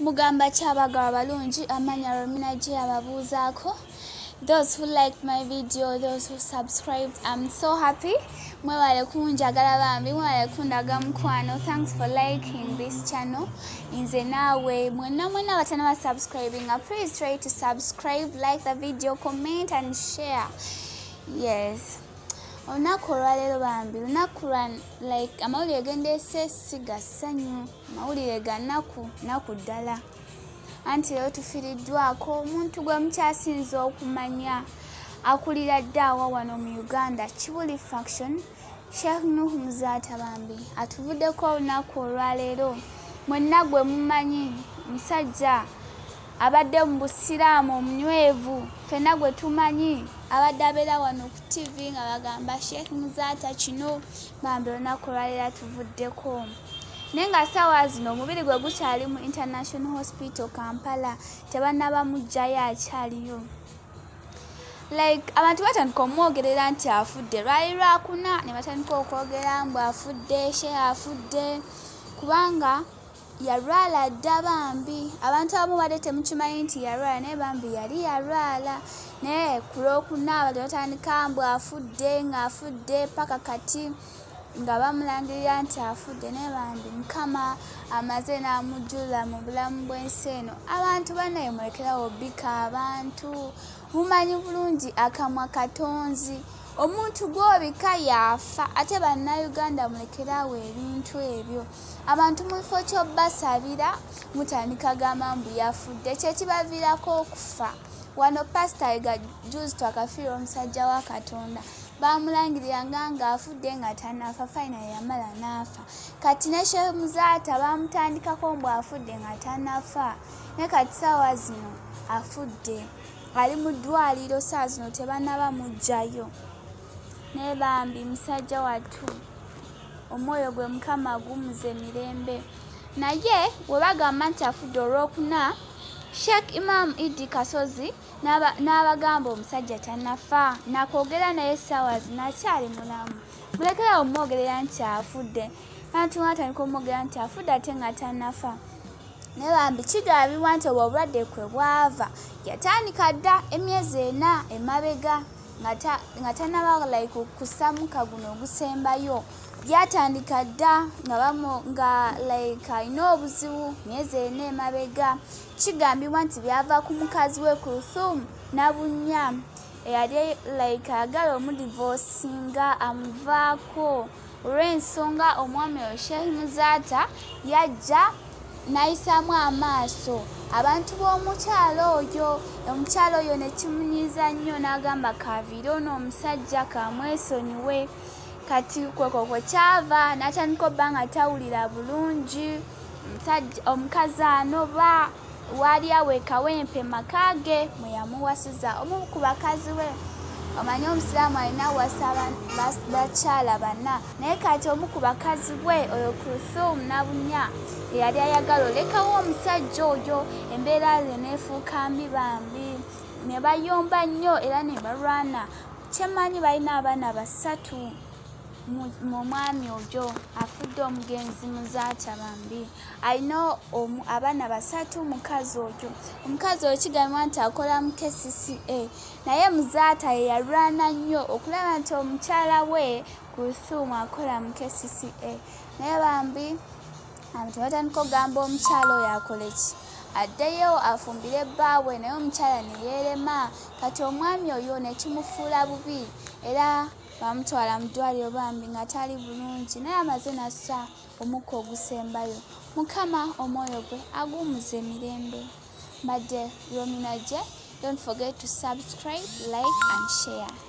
Mugamba Chabagara Balungi, Amanya Romina J Ababuzako. Those who liked my video, those who subscribed, I'm so happy. Thanks for liking this channel. Subscribing, please try to subscribe, like the video, comment and share. Yes. Onakoralero bambi onakura like amawulire gende sesiga sanyu amawulire ganaku nakudala anti leo tufiriddwako omuntu gwe mukyasinza okumanya akulira ddawa wano mu Uganda Kibuli faction Sheikh Nuhu Muzata bambi atuvuddeko olunaku olwaleero mwenna gwe mumanyi musajja abadde mu busiraamu omunywevu fenna gwe tumanyi abadde abeera wano ku TV nga bagamba Sheikh Muzata kino bambi olunaku olwaleero tuvuddeko naye nga ssaawa zino omubiri gwe gukyali mu International Hospital Kampala tebannaba mugjayo akyaliyo like abantu batandika omwogerera nti afudde lwali lwakuna ne batandika okwogera mbu afudde Sheikh afudde kubanga yarwala dda bambi abantu abamu badde temukimanyi nti yarwala naye bambi yali yarwala naye ku lwokuna abadde batandika mbu afudde ng'afudde paka kati nga bamulangirira nti afudde naye bambi Mukama amaze n'amujjula mu bulamu bw'ensi eno abantu bannaye mulekerawo bika abantu mumanyi bulungi akamwa katonzi omuntu gw'obika yafa ate bannayuganda mulekerawo ebintu ebyo abantu mu kifo ky'obbasabira mutandika gamba mbu yafudde kyekibaviirako okufa wano pasita egajuzi twakafiirwa omusajja wa Katonda bamulangiriranga ng'afudde nga tanafa fayina yamala n'afa kati ne Sheikh Muzata bamutandikako mbu afudde nga tanafa ne kati ssaawa zino afudde ali mu ddwaliro ssaawa zino tebannaba mugjayo naye bambi musajja wattu omwoyo gwe Mukama gumuze mirembe naye we bagamba nti afudde olwokuna Sheikh Imam Idi Kasozi n'abagamba omusajja tanafa nakwogera naye ssaawa zino akyali mulamu mulekerawo omwogerera nti afudde abantu batandika omwogerera nti afudde ate nga tanafa naye bambi kigambibwa nti obwo obulwadde kwe bwava yatandika dda emyezi 4 emabega nga tanaba like kusamuka guno ogusembayo byatandika dda nga like ayina obuzibu myezi 4 emabega kigambibwa nti byava ku mukazi we Kulthum Nabunya eyali like agala omudivosinga amuvaako olw'ensonga omwami oyo Sheikh Muzata yajja n'ayisaamu amaaso abantu b'omukyalo oyo omukyalo oyo ne kimunyiiza nnyo n'agamba kaviire ono omusajja kamwesonyiwe kati kwekwo kwe kyava n'atandika obba nga tawulira bulungi omukazi anoba waali aweeka wempe makage mwe yamuwasiza omu ku bakazi we omanyi omusiraamu alina awasa bakyala banna naye kati omu ku bakazi we oyo Kulthum Nabunya eyali ayagala olekawo omusajja oyo embeera ze neefuuka mbi bambi ne bayomba nnyo era ne balwana kyemmanyi balina abaana 3 mu mwami oyo afudde omugenzi Muzata bambi alina abaana 3 omukazi oyo kigambibwa nti akola mu KCCA naye Muzata ye yalwana nnyo okulaba nti omukyala we Kulthum akola mu KCCA naye bambi abantu batandika okugamba omukyala oyo akole ki addeyo afumbire bbaawe naye omukyala ne yeerema kati omwami oyo ne kimufuula bubi era bamutwala mu ddwaliro bambi nga tali bulungi naye amaze nassa omukka ogusembayo Mukama omwoyo gwe agumuze mirembe mbadde Romina J. Don't forget to subscribe, like and share.